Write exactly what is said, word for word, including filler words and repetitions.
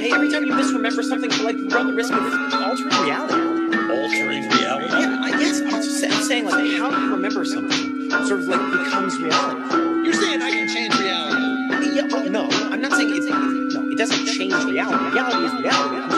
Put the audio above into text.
hey, every time you misremember something, like, you run the risk of altering reality. Altering reality? Yeah, I guess I'm, just, I'm saying, like, how do you remember something sort of, like, becomes reality? You're saying I can change reality? Yeah, well, no, I'm not saying it's, no, it doesn't change reality. Reality is reality.